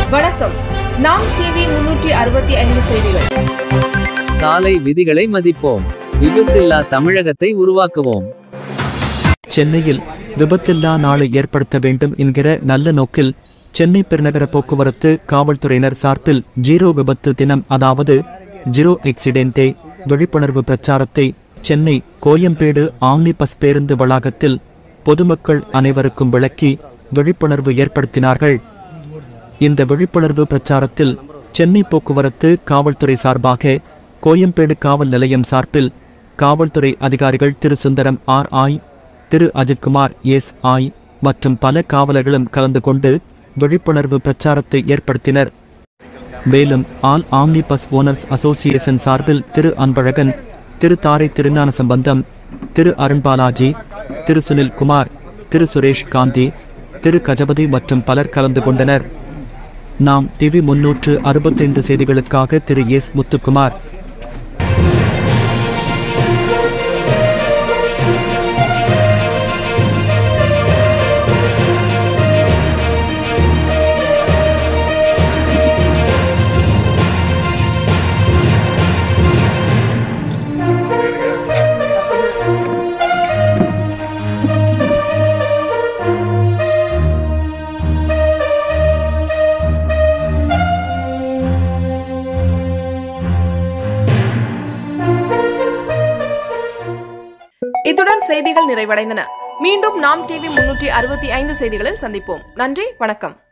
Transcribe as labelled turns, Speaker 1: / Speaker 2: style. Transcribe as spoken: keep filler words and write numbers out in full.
Speaker 1: வணக்கம். நாம் டிவி முன்னூற்றி அறுபத்தி ஐந்து செய்திகள்.
Speaker 2: சாலை விதிகளை மதிப்போம். விபத்தில்லா தமிழகத்தை உருவாக்குவோம்.
Speaker 3: சென்னையில் விபத்தில்லா நாளை ஏற்படுத்த வேண்டும் என்கிற நல்ல நோக்கில் சென்னை பெருநகர போக்குவரத்து காவல்துறையினர் சார்பில் ஜீரோ விபத்து தினம், அதாவது ஜீரோ ஆக்சிடென்டே விழிப்புணர்வு பிரச்சாரத்தை சென்னை கோயம்பேடு ஆம்னி பஸ் பேருந்து வளாகத்தில் பொதுமக்கள் அனைவருக்கும் விளக்கி விழிப்புணர்வு ஏற்படுத்தினார்கள். இந்த விழிப்புணர்வு பிரச்சாரத்தில் சென்னை போக்குவரத்து காவல்துறை சார்பாக கோயம்பேடு காவல் நிலையம் சார்பில் காவல்துறை அதிகாரிகள் திரு சுந்தரம் ஆர் ஆய், திரு அஜித்குமார் எஸ் ஆய் மற்றும் பல காவலர்களும் கலந்து கொண்டு விழிப்புணர்வு பிரச்சாரத்தை ஏற்படுத்தினர். மேலும் all omni bus owners association சார்பில் திரு அன்பழகன், திரு தாரை திருஞான சம்பந்தம், திரு அருண்பாலாஜி, திரு சுனில் குமார், திரு சுரேஷ் காந்தி, திரு கஜபதி மற்றும் பலர் கலந்து கொண்டனர். நாம் டிவி முன்னூற்று அறுபத்தைந்து செய்திகளுக்காக திரு எஸ் முத்துக்குமார்.
Speaker 1: இத்துடன் செய்திகள் நிறைவடைந்தன. மீண்டும் நாம் டிவி முன்னூற்றி அறுபத்தி ஐந்து செய்திகளில் சந்திப்போம். நன்றி, வணக்கம்.